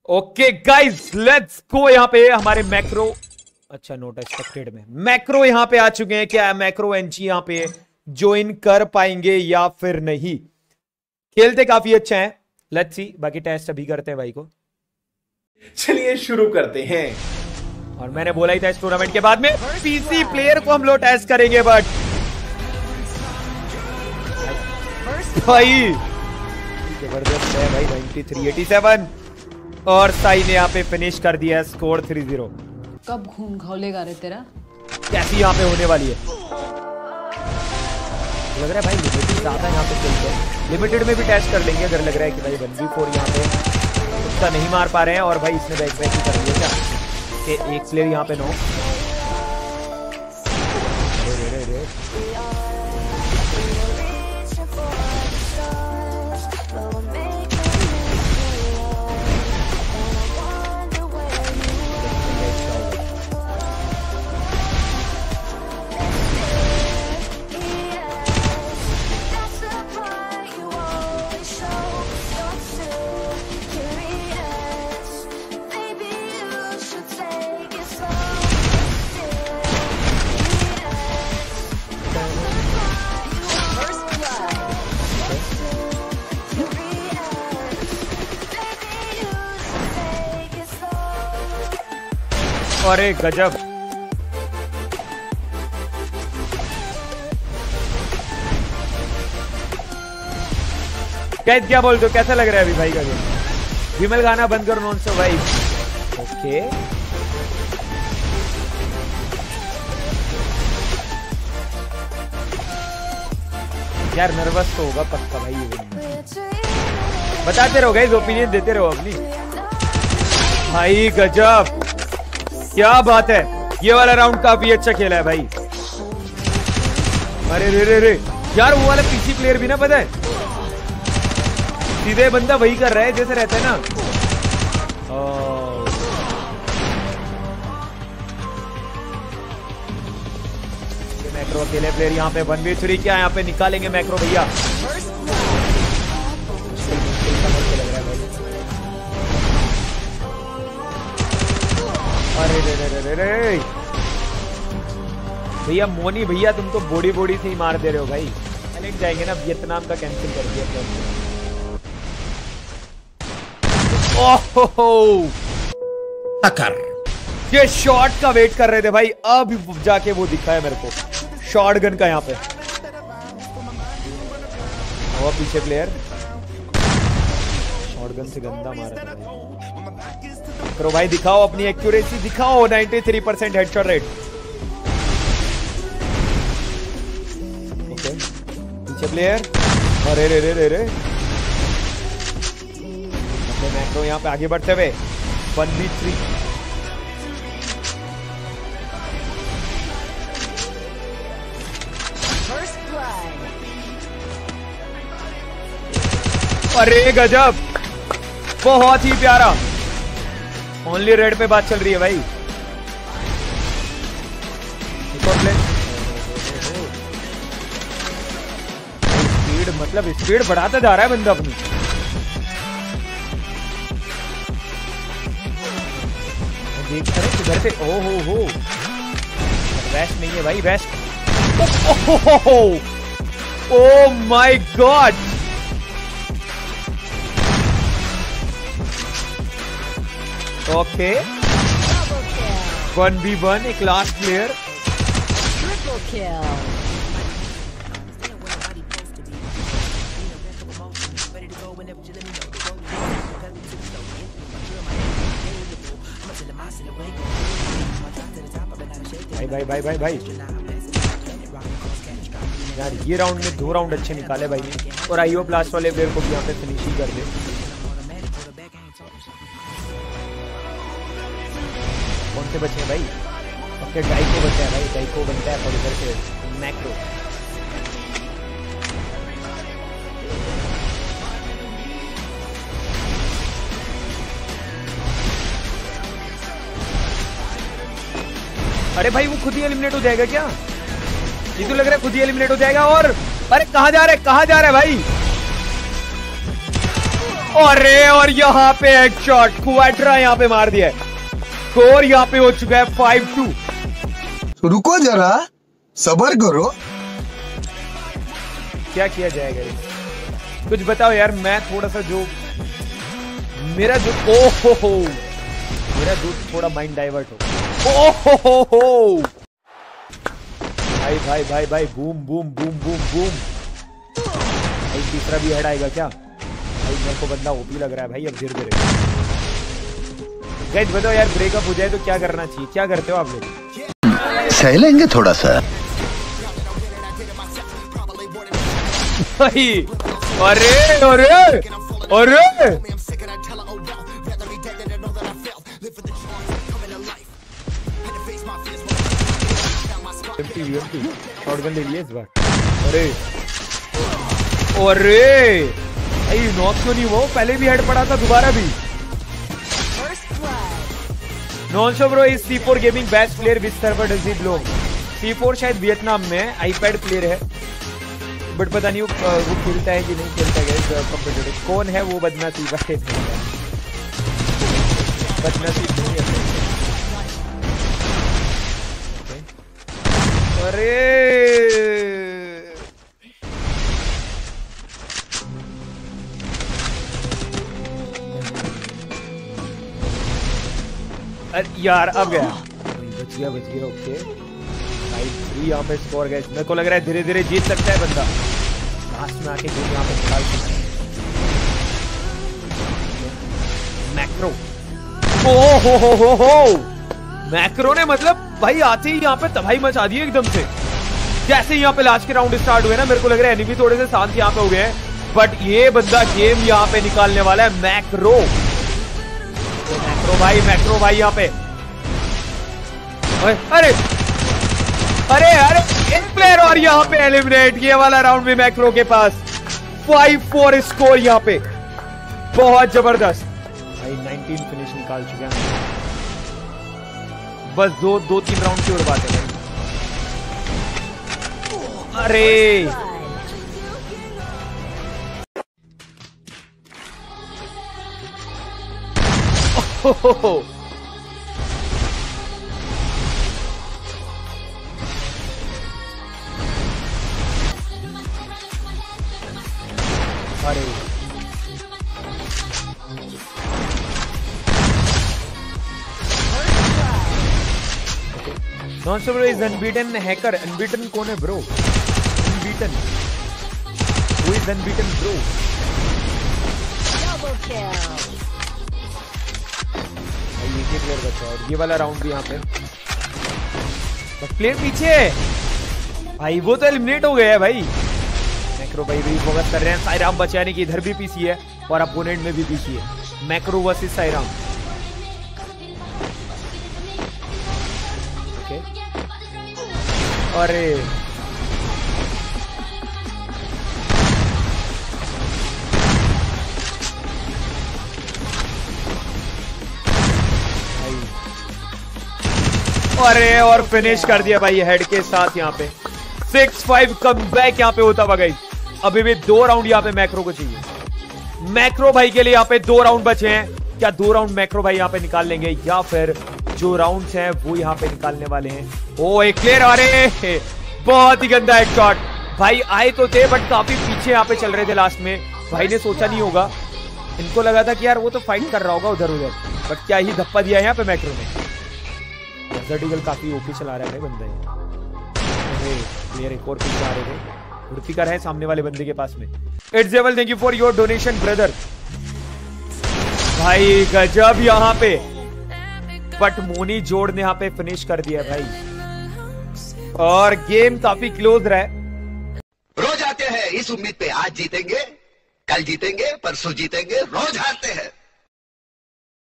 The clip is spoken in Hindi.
Okay guys let's go. यहाँ पे हमारे मैक्रो, अच्छा नोट एक्सपेक्टेड में मैक्रो यहाँ पे आ चुके हैं। क्या मैक्रो एनजी यहाँ पे ज्वाइन कर पाएंगे या फिर नहीं? खेलते काफी अच्छा है, लेट्स सी। बाकी टेस्ट अभी करते हैं भाई को। चलिए शुरू करते हैं। और मैंने बोला ही था इस टूर्नामेंट के बाद में पीसी प्लेयर को हम लोग टेस्ट करेंगे, बट भाई जबरदस्त है भाई। 93-87 और साई ने यहाँ पे फिनिश कर दिया है, स्कोर 3-0। कब खून खौलेगा रे तेरा? कैसी यहाँ पे होने वाली है लग रहा है भाई। लिमिटेड ज्यादा यहाँ पे खेलते हैं, लिमिटेड में भी टेस्ट कर लेंगे अगर लग रहा है कि भाई 1v4 यहाँ पे उसका नहीं मार पा रहे हैं। और भाई इसने बैक बैक ही कर दिया क्या कि एक प्लेयर यहाँ पे नो। अरे गजब। क्या बोलते हो, कैसा लग रहा है अभी भाई का गेम? विमल गाना बंद करो, नॉन सो भाई। ओके यार नर्वस तो होगा पक्का भाई। बताते रहो गाइस, ओपिनियन देते रहो अपनी। भाई गजब, क्या बात है। ये वाला राउंड काफी अच्छा खेला है भाई। अरे रे रे रे यार, वो वाला पीसी प्लेयर भी ना पता है सीधे बंदा वही कर रहा है जैसे रहता है ना। ये मैक्रो अकेले प्लेयर यहाँ पे 1v3 क्या यहाँ पे निकालेंगे मैक्रो भैया। अरे रे रे रे रे भैया, मोनी भैया तुम तो बॉडी बॉडी से ही मार दे रहे हो भाई। चैलेंज जाएंगे ना, वियतनाम का कैंसिल कर दिया। ओहो ये शॉट का वेट कर रहे थे भाई, अब जाके वो दिखा है मेरे को शॉट गन का यहाँ पे। वो पीछे प्लेयर शॉट गन से गंदा मारा था भाई। करो भाई, दिखाओ अपनी एक्यूरेसी दिखाओ। 93% हेडशॉट रेट। ओके पीछे प्लेयर। अरे रे रे रे रे मैक्रो यहाँ पे आगे बढ़ते हुए 1v3। अरे गजब, बहुत ही प्यारा। ओनली रेड पे बात चल रही है भाई। स्पीड मतलब स्पीड बढ़ाता जा रहा है बंदा अपनी। देख रहे किधर से। ओ हो वेस्ट नहीं है भाई, waste. Oh my god, okay 1v1 एक लास्ट प्लेयर। भाई भाई भाई भाई यार, ये राउंड में 2 राउंड अच्छे निकाले भाई ने। और आईओ प्लास्ट वाले प्लेयर को भी यहाँ पे फिनिशिंग कर दे। कौन से बचे हैं भाई? ओके डाइको बचा है भाई, डाइको बनता है और इधर से मैक्रो। अरे भाई वो खुद ही एलिमिनेट हो जाएगा क्या? ये तो लग रहा है खुद ही एलिमिनेट हो जाएगा। और अरे कहां जा रहा है, कहां जा रहा है भाई? अरे और यहाँ पे एक शॉट क्वाड्रा यहाँ पे मार दिया है। स्कोर यहाँ पे हो चुका है 5-2। रुको जरा, सब्र करो। क्या किया जाएगा, कुछ बताओ यार। मैं थोड़ा सा जो मेरा जो मेरा जो थोड़ा माइंड डाइवर्ट हो। भाई भाई भाई भाई, boom boom boom boom boom. भाई तीसरा भी हेड आएगा क्या? भाई मेरे को बंदा ओपी लग रहा है भाई। अब धीरे धीरे गाइस बताओ यार, ब्रेकअप हो जाए तो क्या करना चाहिए? क्या करते हो आप लोग? सह लेंगे थोड़ा सा। भाई अरे अरे अरे शॉटगन ले लिया इस बार। अरे अरे भाई नॉक क्यों नहीं हुआ? पहले भी हेड पड़ा था, दोबारा भी। नॉनशो bro is C4 gaming best player with server does he belong? C4 शायद वियतनाम में आईपैड प्लेयर है, बट पता नहीं वो खेलता है कि नहीं खेलता है कंप्यूटर। कौन है वो बदनसीब? बदनसीब नहीं है। अरे यार अब गया, बच गया ओके। 5-3 यहाँ पे स्कोर गया। मेरे को लग रहा है धीरे धीरे जीत सकता है बंदा। लास्ट में आके गेम यहाँ पे निकाल सकता है। मैक्रो, हो मैक्रो ने मतलब भाई आते ही यहाँ पे तबाही मचा दी एकदम से। जैसे यहाँ पे लास्ट के राउंड स्टार्ट हुए ना, मेरे को लग रहा है एनिमी थोड़े से शांत यहाँ पे हो गए हैं, बट ये बंदा गेम यहाँ पे निकालने वाला है। मैक्रो मैक्रो भाई यहाँ पे। अरे अरे अरे एक प्लेयर और यहाँ पे एलिमिनेट। ये वाला राउंड में मैक्रो के पास 5-4 स्कोर यहाँ पे, बहुत जबरदस्त भाई। 19 फिनिश निकाल चुके हैं। बस दो तीन राउंड की और बात है। अरे अरे nonstop bro is unbeaten hacker. Unbeaten कौन है bro? Unbeaten, who is unbeaten bro? ये प्लेयर बचा है और ये वाला राउंड भी यहाँ पे। प्लेयर पीछे है भाई, वो तो एलिमिनेट हो गया है भाई। मैक्रो भाई भी फोकस कर रहे हैं साईराम बचाने की। इधर भी पीसी है और अपोनेंट में भी पीसी है। Macro versus Sairam. ओके अरे अरे और फिनिश कर दिया भाई हेड के साथ यहाँ पे। 6-5 कमबैक यहाँ पे होता हुआ। अभी भी 2 राउंड यहाँ पे मैक्रो को चाहिए। मैक्रो भाई के लिए यहाँ पे 2 राउंड बचे हैं। क्या 2 राउंड मैक्रो भाई यहाँ पे निकाल लेंगे या फिर जो राउंड्स हैं वो यहाँ पे निकालने वाले हैं? ओ एक क्लियर। अरे बहुत ही गंदा एक शॉट भाई। आए तो थे बट काफी पीछे यहाँ पे चल रहे थे लास्ट में। भाई ने सोचा नहीं होगा, इनको लगा था कि यार वो तो फाइट कर रहा होगा उधर उधर, बट क्या ही धप्पा दिया है यहाँ पे मैक्रो ने। जर्टिकल काफी ओपी चला रहा है बंदा। प्लेयर एक और पीछे आ रहे थे। उर्फिकर है सामने वाले बंदे के पास में। It's able, thank you for your donation brother. भाई गजब यहाँ पे, बट मोनी जोड़ ने यहाँ पे फिनिश कर दिया भाई और गेम काफी क्लोज रहा है। रोज आते हैं इस उम्मीद पे आज जीतेंगे, कल जीतेंगे, परसों जीतेंगे, रोज हारते हैं।